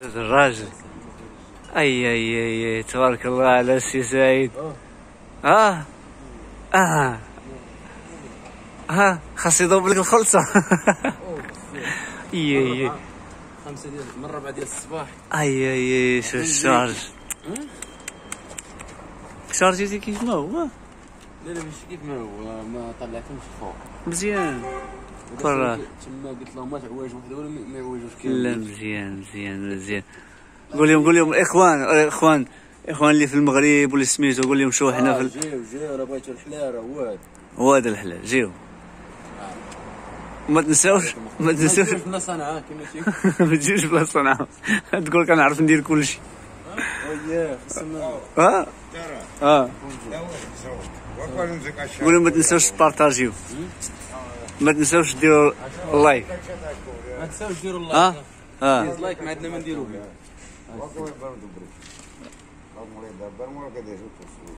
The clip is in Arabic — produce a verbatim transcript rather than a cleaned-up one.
الراجل. اي اي اي تبارك الله على السي سعيد. اه اه ها خاص يضرب لك الخلصه. اي اي خمسة ديال من ربعة ديال الصباح. اي اي شو الشارج شارجيتي كيف ما هو. لا لا ماشي كيف ما هو، ما طلعتهمش فوق مزيان برا تما قلت لهم ما تعواج وحده ولا ما يعواجوش لا مزيان مزيان مزيان. قول لهم قول لهم اخوان اخوان اخوان اللي في المغرب واللي سميتو قول لهم شو حنا في جيو جيو راه بغيتو الحلا راه هو هذا هو هذا الحلال جيو. ما تنساوش ما تنساوش بلا صنعاء كما تيقول. ما تجيوش بلا صنعاء تقول كنعرف ندير كلشي. وياه خصنا اه اه قول لهم ما تنساوش تبارطاجيو، ما تنساوش ديروا اللايك، ما تنساوش ديروا اللايك. اه اه ديسلايك ما عندنا ما نديروه.